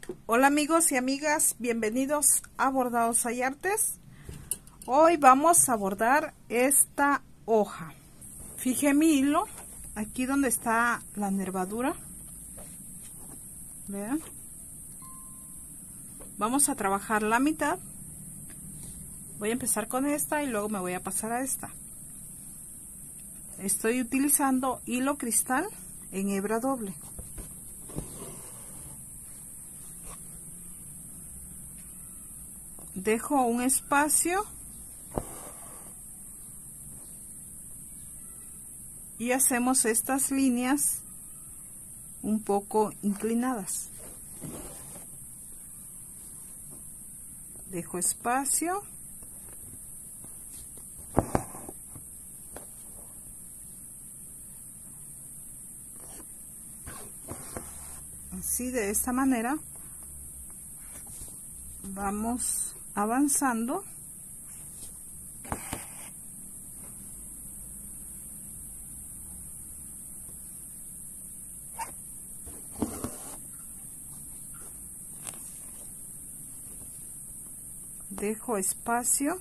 Hola amigos y amigas, bienvenidos a Bordados y Artes. Hoy vamos a bordar esta hoja. Fijé mi hilo aquí donde está la nervadura. Vean. Vamos a trabajar la mitad. Voy a empezar con esta y luego me voy a pasar a esta. Estoy utilizando hilo cristal en hebra doble. Dejo un espacio y hacemos estas líneas un poco inclinadas. Dejo espacio. Así, de esta manera vamos avanzando. Dejo espacio.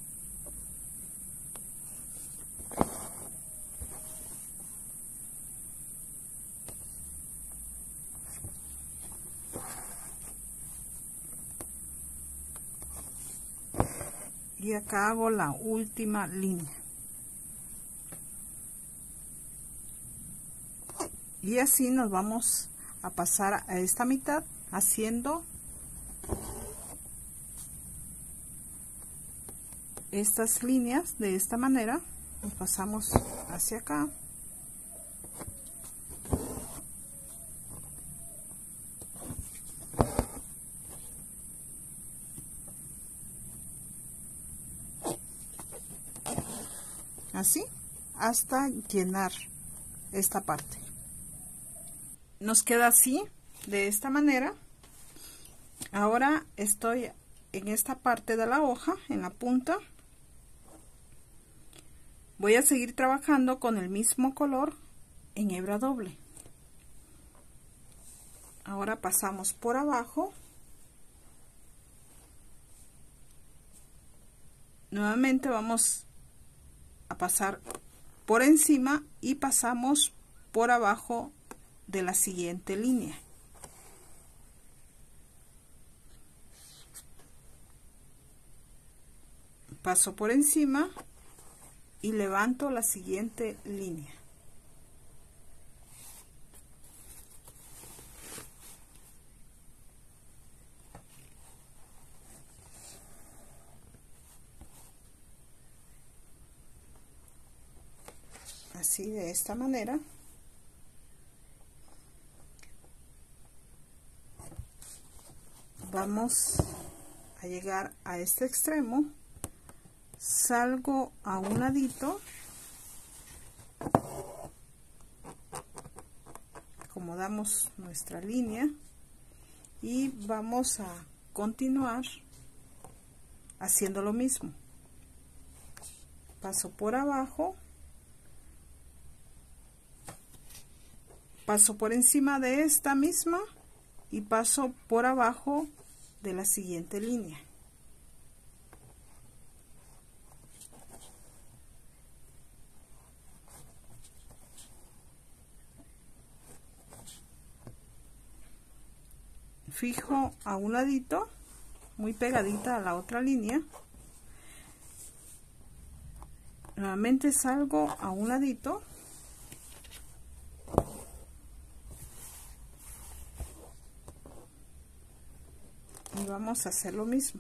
Y acá hago la última línea. Y así nos vamos a pasar a esta mitad haciendo estas líneas de esta manera. Nos pasamos hacia acá. Así hasta llenar esta parte. Nos queda así, de esta manera. Ahora estoy en esta parte de la hoja, en la punta. Voy a seguir trabajando con el mismo color en hebra doble. Ahora pasamos por abajo. Nuevamente vamos a pasar por encima y pasamos por abajo de la siguiente línea. Paso por encima y levanto la siguiente línea. Así, de esta manera. Vamos a llegar a este extremo. Salgo a un ladito, acomodamos nuestra línea y vamos a continuar haciendo lo mismo. Paso por abajo, paso por encima de esta misma y paso por abajo de la siguiente línea. Fijo a un ladito, muy pegadita a la otra línea. Nuevamente salgo a un ladito. Y vamos a hacer lo mismo.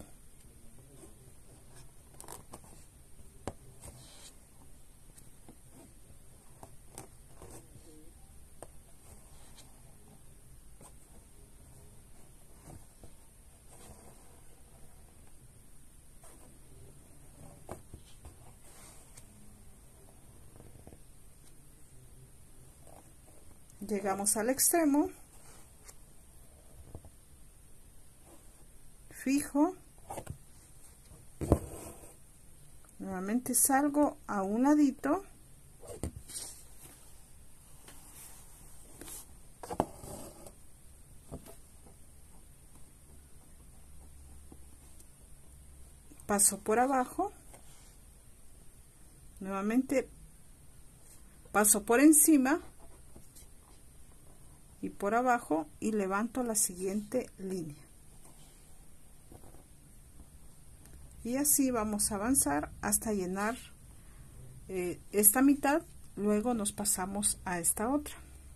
Llegamos al extremo, fijo, nuevamente salgo a un ladito paso por abajo, nuevamente paso por encima y por abajo y levanto la siguiente línea. Y así vamos a avanzar hasta llenar esta mitad, luego nos pasamos a esta otra.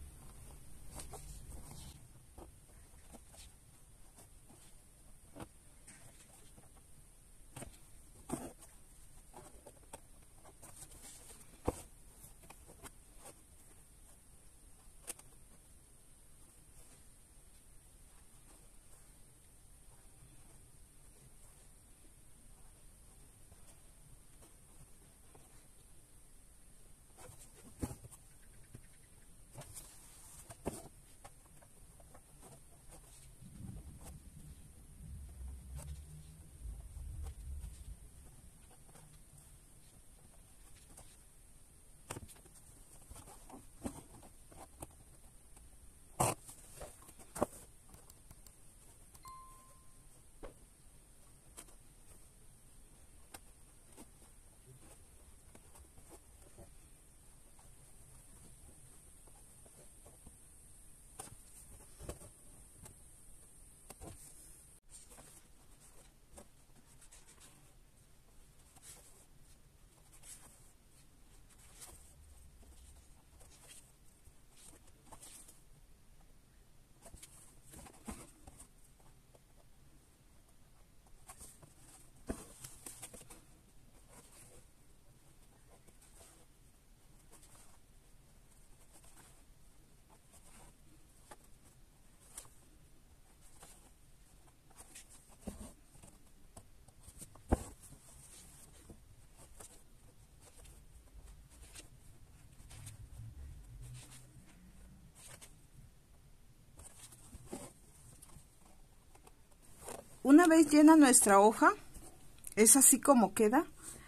Una vez llena nuestra hoja, es así como queda.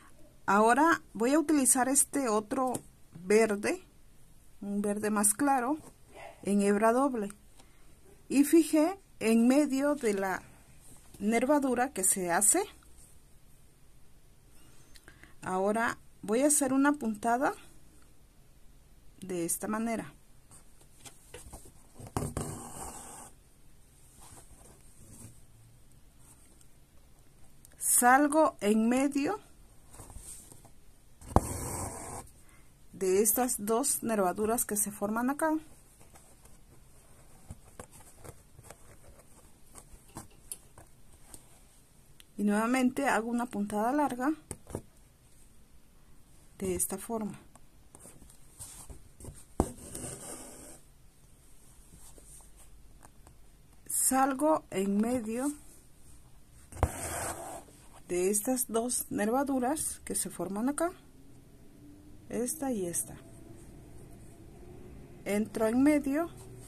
Ahora voy a utilizar este otro verde, un verde más claro, en hebra doble. Y fijé en medio de la nervadura que se hace. Ahora voy a hacer una puntada de esta manera. Salgo en medio de estas dos nervaduras que se forman acá. Y nuevamente hago una puntada larga de esta forma. Salgo en medio de estas dos nervaduras que se forman acá, esta y esta. Entro en medio,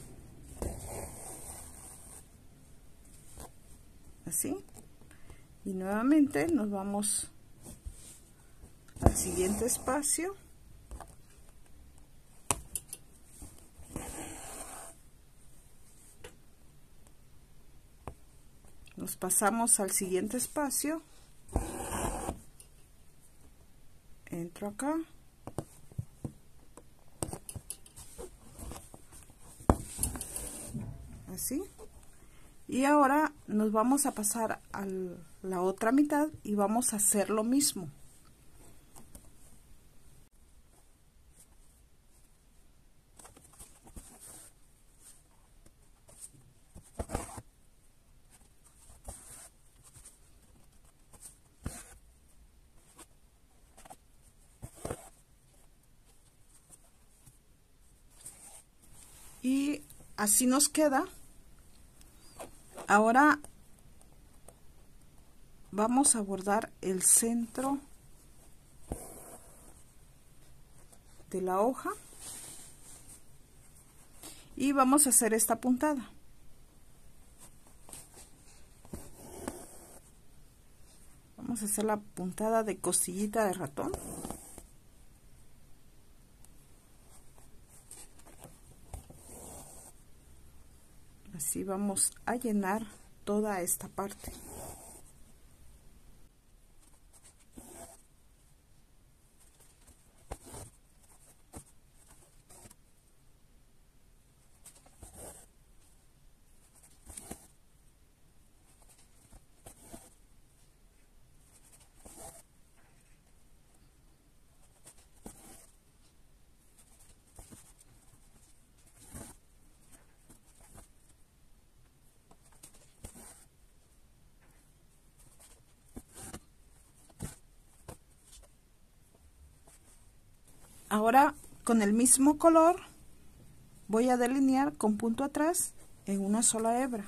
así, y nuevamente nos vamos al siguiente espacio. Nos pasamos al siguiente espacio. Entro acá. Así. Y ahora nos vamos a pasar a la otra mitad y vamos a hacer lo mismo. Y así nos queda. Ahora vamos a bordar el centro de la hoja y vamos a hacer esta puntada. Vamos a hacer la puntada de costillita de ratón. Así vamos a llenar toda esta parte. Ahora con el mismo color voy a delinear con punto atrás en una sola hebra.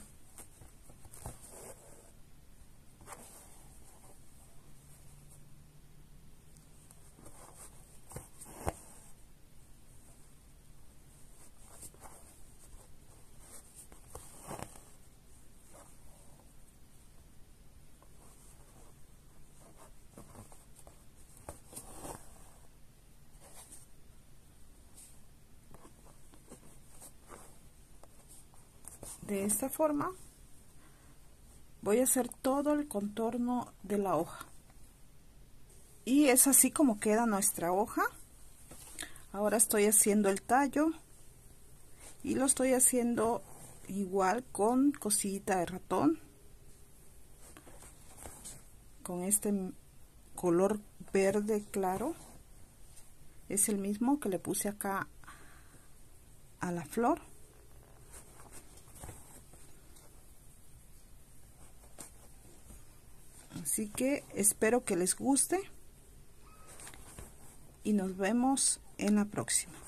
De esta forma voy a hacer todo el contorno de la hoja, y es así como queda nuestra hoja. Ahora estoy haciendo el tallo y lo estoy haciendo igual con cosita de ratón, con este color verde claro, es el mismo que le puse acá a la flor. Así que espero que les guste y nos vemos en la próxima.